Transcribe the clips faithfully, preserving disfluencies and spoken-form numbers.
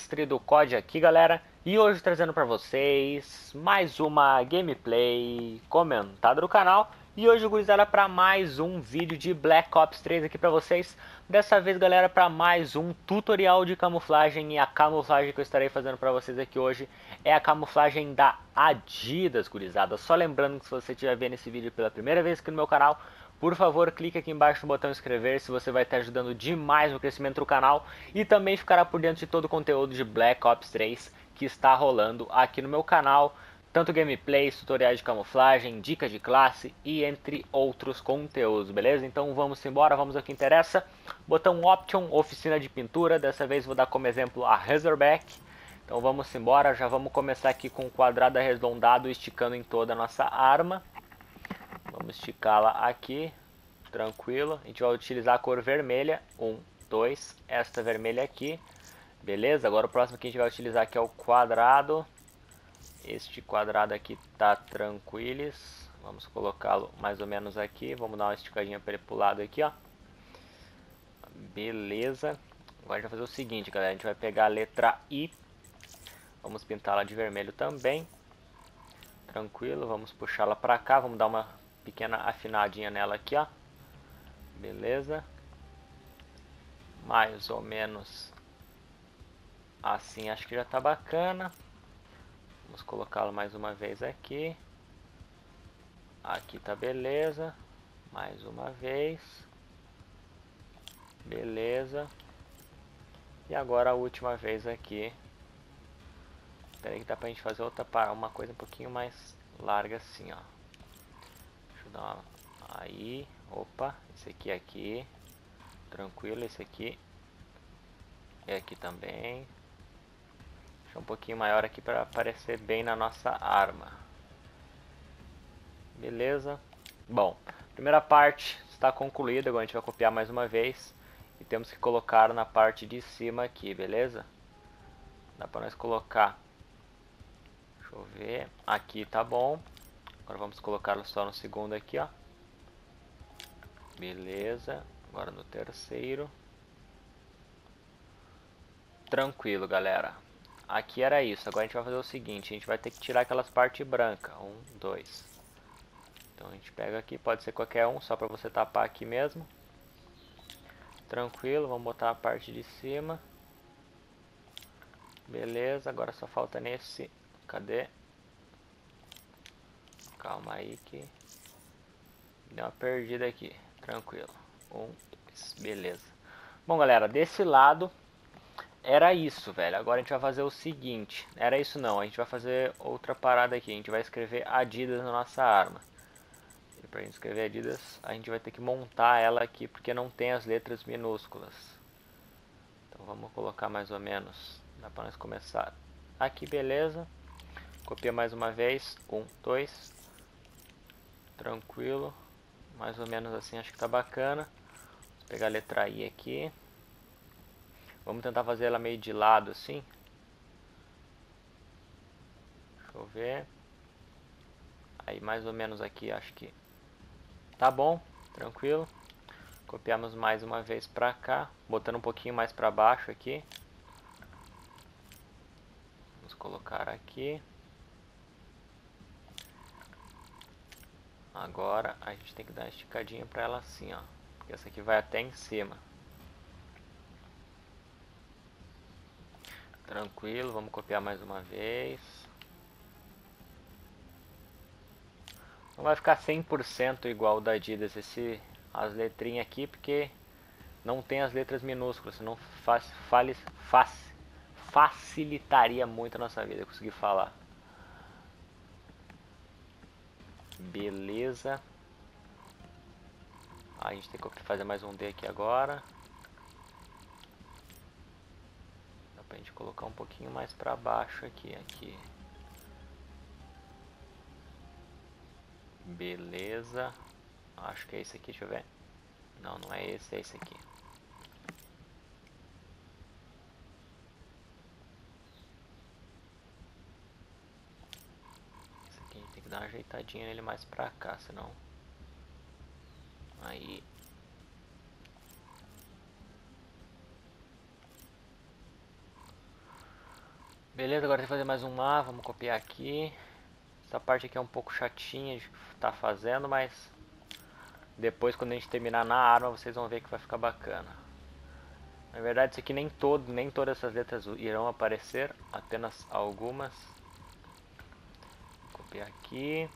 Mestre do C O D aqui, galera, e hoje trazendo para vocês mais uma gameplay comentada do canal. E hoje, gurizada, para mais um vídeo de Black Ops três aqui para vocês. Dessa vez, galera, para mais um tutorial de camuflagem. E a camuflagem que eu estarei fazendo para vocês aqui hoje é a camuflagem da Adidas, gurizada. Só lembrando que se você estiver vendo esse vídeo pela primeira vez aqui no meu canal, por favor, clique aqui embaixo no botão inscrever-se, você vai estar ajudando demais no crescimento do canal e também ficará por dentro de todo o conteúdo de Black Ops três que está rolando aqui no meu canal, tanto gameplays, tutoriais de camuflagem, dicas de classe e entre outros conteúdos, beleza? Então vamos embora, vamos ao que interessa. Botão Option, oficina de pintura, dessa vez vou dar como exemplo a Razorback. Então vamos embora, já vamos começar aqui com o quadrado arredondado esticando em toda a nossa arma. Vamos esticá-la aqui, tranquilo. A gente vai utilizar a cor vermelha, um, dois, esta vermelha aqui, beleza? Agora o próximo que a gente vai utilizar aqui é o quadrado. Este quadrado aqui tá tranquilos. Vamos colocá-lo mais ou menos aqui, vamos dar uma esticadinha para ele pro lado aqui, ó. Beleza. Agora a gente vai fazer o seguinte, galera, a gente vai pegar a letra I, vamos pintá-la de vermelho também. Tranquilo, vamos puxá-la para cá, vamos dar uma pequena afinadinha nela aqui, ó. Beleza. Mais ou menos assim, acho que já tá bacana. Vamos colocá-lo mais uma vez aqui. Aqui tá beleza. Mais uma vez. Beleza. E agora a última vez aqui. Espera aí que dá pra gente fazer outra para uma coisa um pouquinho mais larga assim, ó. Deixa eu dar uma... Aí, opa, esse aqui aqui. Tranquilo, esse aqui. E aqui também. Deixa um pouquinho maior aqui para aparecer bem na nossa arma. Beleza. Bom, primeira parte está concluída. Agora a gente vai copiar mais uma vez. E temos que colocar na parte de cima aqui, beleza? Dá para nós colocar. Deixa eu ver. Aqui tá bom. Agora vamos colocá-lo só no segundo aqui, ó. Beleza. Agora no terceiro. Tranquilo, galera. Aqui era isso. Agora a gente vai fazer o seguinte. A gente vai ter que tirar aquelas partes brancas. Um, dois. Então a gente pega aqui. Pode ser qualquer um. Só para você tapar aqui mesmo. Tranquilo. Vamos botar a parte de cima. Beleza. Agora só falta nesse. Cadê? Calma aí que... Deu uma perdida aqui. Tranquilo. Um, dois. Beleza. Bom, galera. Desse lado... Era isso, velho. Agora a gente vai fazer o seguinte. Era isso não, a gente vai fazer outra parada aqui. A gente vai escrever Adidas na nossa arma. E pra gente escrever Adidas, a gente vai ter que montar ela aqui, porque não tem as letras minúsculas. Então vamos colocar mais ou menos. Dá pra nós começar aqui, beleza. Copia mais uma vez. Um, dois. Tranquilo. Mais ou menos assim, acho que tá bacana. Vou pegar a letra I aqui. Vamos tentar fazer ela meio de lado assim. Deixa eu ver. Aí mais ou menos aqui acho que tá bom, tranquilo. Copiamos mais uma vez pra cá, botando um pouquinho mais pra baixo aqui. Vamos colocar aqui. Agora a gente tem que dar uma esticadinha pra ela assim, ó. Porque essa aqui vai até em cima. Tranquilo, vamos copiar mais uma vez. Não vai ficar cem por cento igual o da Adidas esse, as letrinhas aqui, porque não tem as letras minúsculas, senão faz, fale, faz, facilitaria muito a nossa vida conseguir falar. Beleza. A gente tem que fazer mais um D aqui agora. Dá pra gente colocar um pouquinho mais pra baixo aqui, aqui. Beleza. Acho que é esse aqui, deixa eu ver. Não, não é esse, é esse aqui. Esse aqui a gente tem que dar uma ajeitadinha nele mais pra cá, senão... Aí... Beleza, agora tem que fazer mais um A, vamos copiar aqui. Essa parte aqui é um pouco chatinha de estar fazendo, mas depois quando a gente terminar na arma vocês vão ver que vai ficar bacana. Na verdade isso aqui nem todo, nem todas essas letras irão aparecer, apenas algumas. Vou copiar aqui.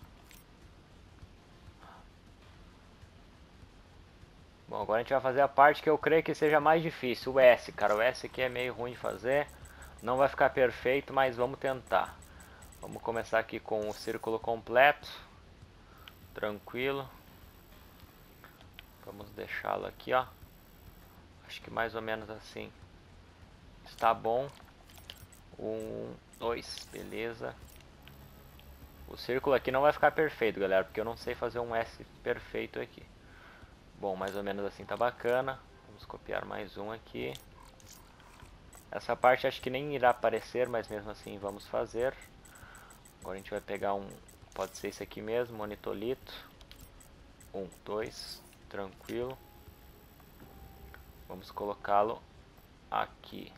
Bom, agora a gente vai fazer a parte que eu creio que seja mais difícil, o S, cara. O S aqui é meio ruim de fazer, não vai ficar perfeito, mas vamos tentar. Vamos começar aqui com o círculo completo, tranquilo. Vamos deixá-lo aqui, ó. Acho que mais ou menos assim está bom. Um, dois, beleza. O círculo aqui não vai ficar perfeito, galera, porque eu não sei fazer um S perfeito aqui. Bom, mais ou menos assim tá bacana. Vamos copiar mais um aqui. Essa parte acho que nem irá aparecer, mas mesmo assim vamos fazer. Agora a gente vai pegar um, pode ser esse aqui mesmo, monitolito. Um, dois, tranquilo. Vamos colocá-lo aqui.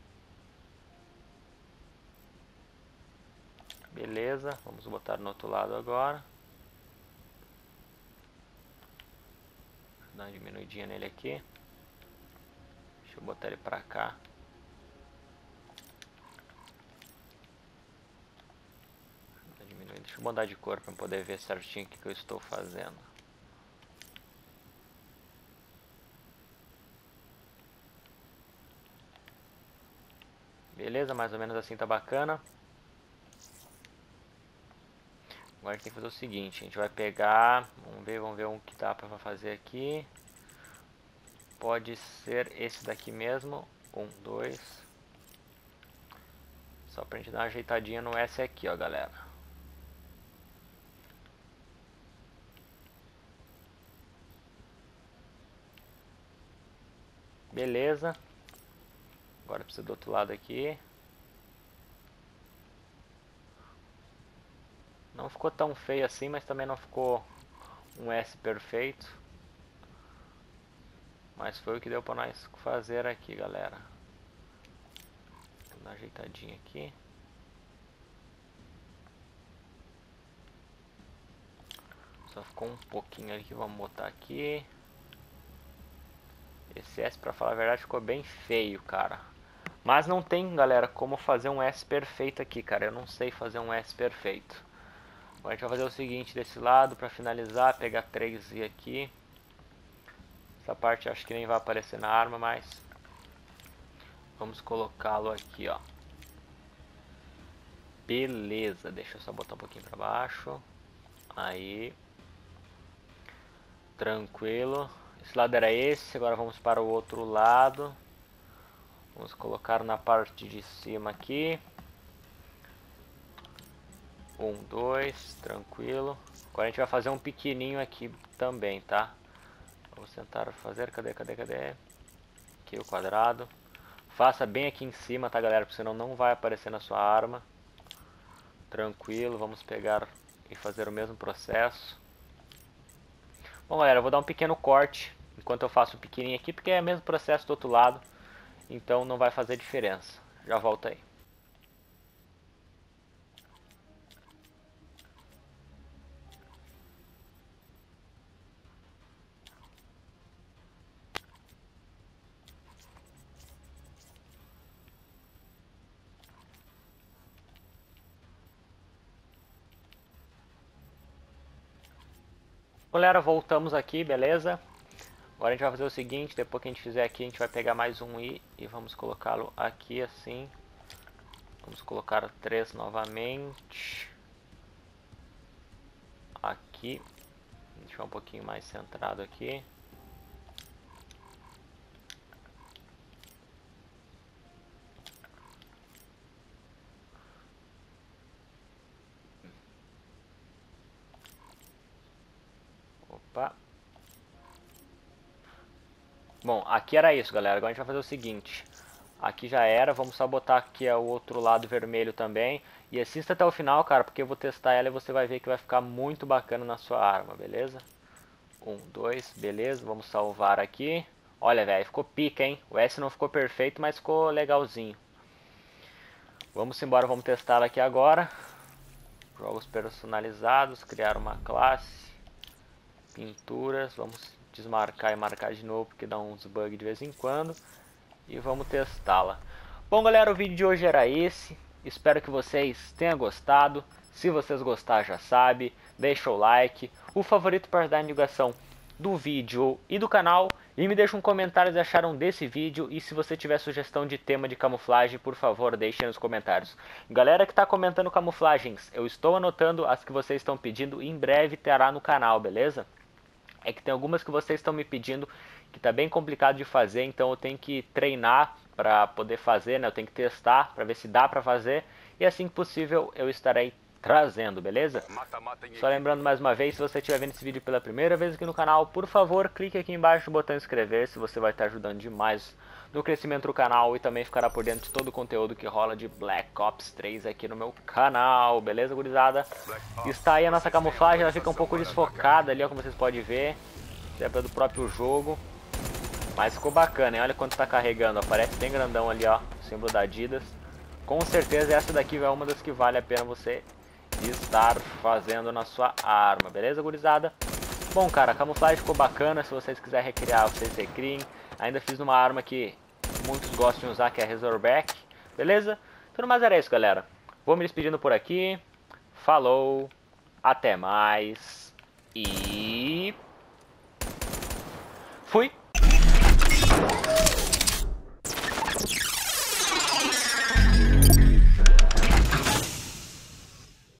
Beleza, vamos botar no outro lado agora. Dar uma diminuidinha nele aqui. Deixa eu botar ele pra cá. Deixa eu mudar de cor para poder ver certinho o que, que eu estou fazendo. Beleza, mais ou menos assim tá bacana. Agora a gente tem que fazer o seguinte, a gente vai pegar, vamos ver, vamos ver um que dá para fazer aqui. Pode ser esse daqui mesmo, um, dois. Só pra gente dar uma ajeitadinha no S aqui, ó, galera. Beleza. Agora precisa do outro lado aqui. Não ficou tão feio assim, mas também não ficou um S perfeito. Mas foi o que deu pra nós fazer aqui, galera. Vou dar uma ajeitadinha aqui. Só ficou um pouquinho ali que vamos botar aqui. Esse S, pra falar a verdade, ficou bem feio, cara. Mas não tem, galera, como fazer um S perfeito aqui, cara. Eu não sei fazer um S perfeito. Agora a gente vai fazer o seguinte desse lado, pra finalizar, pegar três Z aqui. Essa parte acho que nem vai aparecer na arma, mas vamos colocá-lo aqui, ó. Beleza, deixa eu só botar um pouquinho pra baixo. Aí. Tranquilo. Esse lado era esse, agora vamos para o outro lado. Vamos colocar na parte de cima aqui. Um, dois, tranquilo. Agora a gente vai fazer um pequenininho aqui também, tá? Vamos tentar fazer, cadê, cadê, cadê? Aqui o quadrado. Faça bem aqui em cima, tá, galera? Porque senão não vai aparecer na sua arma. Tranquilo, vamos pegar e fazer o mesmo processo. Bom, galera, eu vou dar um pequeno corte enquanto eu faço o pequenininho aqui, porque é o mesmo processo do outro lado, então não vai fazer diferença. Já volto aí. Galera, voltamos aqui, beleza? Agora a gente vai fazer o seguinte, depois que a gente fizer aqui, a gente vai pegar mais um I e vamos colocá-lo aqui assim. Vamos colocar três novamente. Aqui. Deixar um pouquinho mais centrado aqui. Opa. Bom, aqui era isso, galera. Agora a gente vai fazer o seguinte. Aqui já era, vamos só botar aqui o outro lado vermelho também. E assista até o final, cara, porque eu vou testar ela e você vai ver que vai ficar muito bacana na sua arma, beleza? Um, dois, beleza, vamos salvar aqui. Olha, velho, ficou pica, hein? O S não ficou perfeito, mas ficou legalzinho. Vamos embora, vamos testar aqui agora. Jogos personalizados, criar uma classe. Pinturas, vamos desmarcar e marcar de novo porque dá uns bugs de vez em quando. E vamos testá-la. Bom galera, o vídeo de hoje era esse. Espero que vocês tenham gostado. Se vocês gostaram, já sabe, deixa o like, o favorito para ajudar a divulgação do vídeo e do canal. E me deixa um comentário se acharam desse vídeo. E se você tiver sugestão de tema de camuflagem, por favor, deixe nos comentários. Galera que está comentando camuflagens, eu estou anotando as que vocês estão pedindo. E em breve terá no canal, beleza? É que tem algumas que vocês estão me pedindo que tá bem complicado de fazer, então eu tenho que treinar para poder fazer, né? Eu tenho que testar para ver se dá para fazer e assim que possível eu estarei trazendo, beleza? Só lembrando mais uma vez, se você estiver vendo esse vídeo pela primeira vez aqui no canal, por favor, clique aqui embaixo no botão inscrever-se, você vai estar ajudando demais no crescimento do canal e também ficará por dentro de todo o conteúdo que rola de Black Ops três aqui no meu canal, beleza, gurizada? Está aí a nossa camuflagem, ela fica um pouco desfocada ali, ó, como vocês podem ver, isso é do próprio jogo, mas ficou bacana, hein? Olha quanto está carregando, aparece bem grandão ali, ó, o símbolo da Adidas. Com certeza essa daqui é uma das que vale a pena você estar fazendo na sua arma, beleza, gurizada? Bom, cara, a camuflagem ficou bacana, se vocês quiserem recriar, vocês recriem. Ainda fiz numa arma que muitos gostam de usar, que é a Razorback, beleza? Tudo mais era isso, galera. Vou me despedindo por aqui. Falou, até mais e fui!